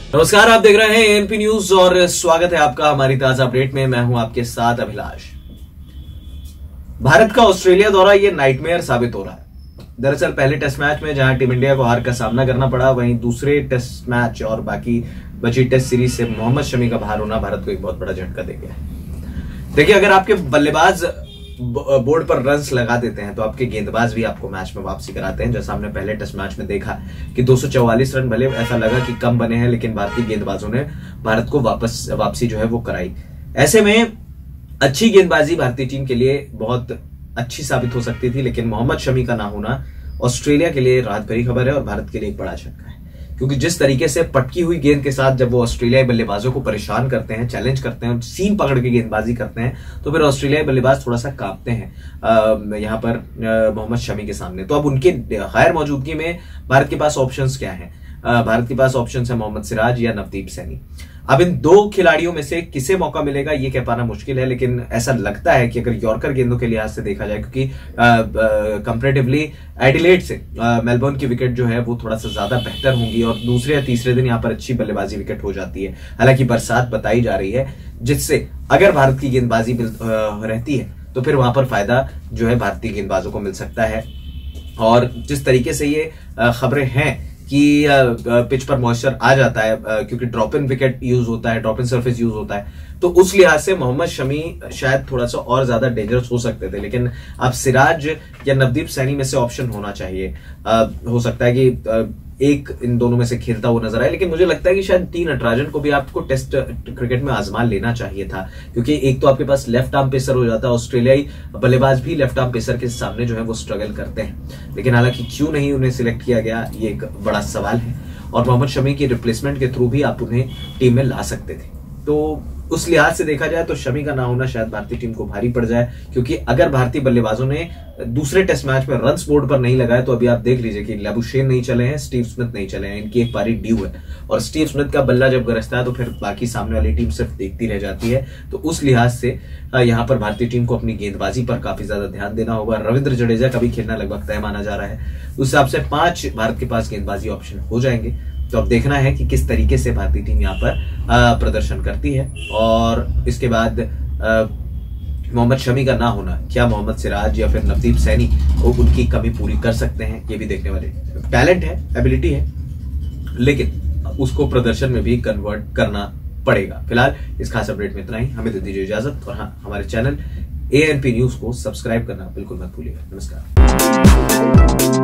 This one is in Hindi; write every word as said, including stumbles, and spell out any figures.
नमस्कार, आप देख रहे हैं एएनपी न्यूज और स्वागत है आपका हमारी ताजा अपडेट में। मैं हूं आपके साथ अभिलाष। भारत का ऑस्ट्रेलिया दौरा ये नाइटमेयर साबित हो रहा है। दरअसल पहले टेस्ट मैच में जहां टीम इंडिया को हार का सामना करना पड़ा, वहीं दूसरे टेस्ट मैच और बाकी बची टेस्ट सीरीज से मोहम्मद शमी का बाहर होना भारत को एक बहुत बड़ा झटका दे गया है। देखिए, अगर आपके बल्लेबाज बोर्ड पर रन्स लगा देते हैं तो आपके गेंदबाज भी आपको मैच में वापसी कराते हैं। जैसा हमने पहले टेस्ट मैच में देखा कि दो सौ चौवालीस रन भले ऐसा लगा कि कम बने हैं, लेकिन भारतीय गेंदबाजों ने भारत को वापस वापसी जो है वो कराई। ऐसे में अच्छी गेंदबाजी भारतीय टीम के लिए बहुत अच्छी साबित हो सकती थी, लेकिन मोहम्मद शमी का ना होना ऑस्ट्रेलिया के लिए राहत भरी खबर है और भारत के लिए एक बड़ा झटका है। क्योंकि जिस तरीके से पटकी हुई गेंद के साथ जब वो ऑस्ट्रेलियाई बल्लेबाजों को परेशान करते हैं, चैलेंज करते हैं, सीम पकड़ के गेंदबाजी करते हैं, तो फिर ऑस्ट्रेलियाई बल्लेबाज थोड़ा सा कांपते हैं यहां पर मोहम्मद शमी के सामने। तो अब उनके गैर मौजूदगी में भारत के पास ऑप्शंस क्या हैं? भारत के पास ऑप्शंस है मोहम्मद सिराज या नवदीप सैनी। अब इन दो खिलाड़ियों में से किसे मौका मिलेगा ये कह पाना मुश्किल है, लेकिन ऐसा लगता है कि अगर यॉर्कर गेंदों के लिहाज से देखा जाए, क्योंकि कंपैरेटिवली एडिलेड से मेलबर्न की विकेट जो है वो थोड़ा सा ज्यादा बेहतर होंगी और दूसरे या तीसरे दिन यहाँ पर अच्छी बल्लेबाजी विकेट हो जाती है। हालांकि बरसात बताई जा रही है, जिससे अगर भारत की गेंदबाजी रहती है तो फिर वहां पर फायदा जो है भारतीय गेंदबाजों को मिल सकता है। और जिस तरीके से ये खबरें हैं कि पिच पर मॉइस्चर आ जाता है, क्योंकि ड्रॉप इन विकेट यूज होता है, ड्रॉप इन सरफेस यूज होता है, तो उस लिहाज से मोहम्मद शमी शायद थोड़ा सा और ज्यादा डेंजरस हो सकते थे। लेकिन अब सिराज या नवदीप सैनी में से ऑप्शन होना चाहिए। आ, हो सकता है कि एक इन दोनों में से खेलता हुआ नजर आए, लेकिन मुझे लगता है कि शायद टी नटराजन को भी आपको टेस्ट क्रिकेट में आजमा लेना चाहिए था, क्योंकि एक तो आपके पास लेफ्ट आर्म पेसर हो जाता है। ऑस्ट्रेलियाई बल्लेबाज भी लेफ्ट आर्म पेसर के सामने जो है वो स्ट्रगल करते हैं, लेकिन हालांकि क्यों नहीं उन्हें सिलेक्ट किया गया ये एक बड़ा सवाल है। और मोहम्मद शमी की रिप्लेसमेंट के थ्रू भी आप उन्हें टीम में ला सकते थे। तो उस लिहाज से देखा जाए तो शमी का ना होना शायद भारतीय टीम को भारी पड़ जाए, क्योंकि अगर भारतीय बल्लेबाजों ने दूसरे टेस्ट मैच में रन्स बोर्ड पर नहीं लगाए तो अभी आप देख लीजिए कि लैबुशेन नहीं चले हैं, स्टीव स्मिथ नहीं चले हैं, इनकी एक पारी ड्यू है। और स्टीव स्मिथ का बल्ला जब गरजता है तो फिर बाकी सामने वाली टीम सिर्फ देखती रह जाती है। तो उस लिहाज से यहां पर भारतीय टीम को अपनी गेंदबाजी पर काफी ज्यादा ध्यान देना होगा। रविंद्र जडेजा का भी खेलना लगभग तय माना जा रहा है। उस हिसाब से पांच भारत के पास गेंदबाजी ऑप्शन हो जाएंगे। तो अब देखना है कि किस तरीके से भारतीय टीम यहाँ पर प्रदर्शन करती है। और इसके बाद मोहम्मद शमी का ना होना, क्या मोहम्मद सिराज या फिर नवदीप सैनी वो उनकी कमी पूरी कर सकते हैं, ये भी देखने वाले। टैलेंट है, एबिलिटी है, लेकिन उसको प्रदर्शन में भी कन्वर्ट करना पड़ेगा। फिलहाल इस खास अपडेट में इतना ही। हमें दे दीजिए इजाजत और हाँ, हमारे चैनल एएनपी न्यूज को सब्सक्राइब करना बिल्कुल मत भूलिएगा। नमस्कार।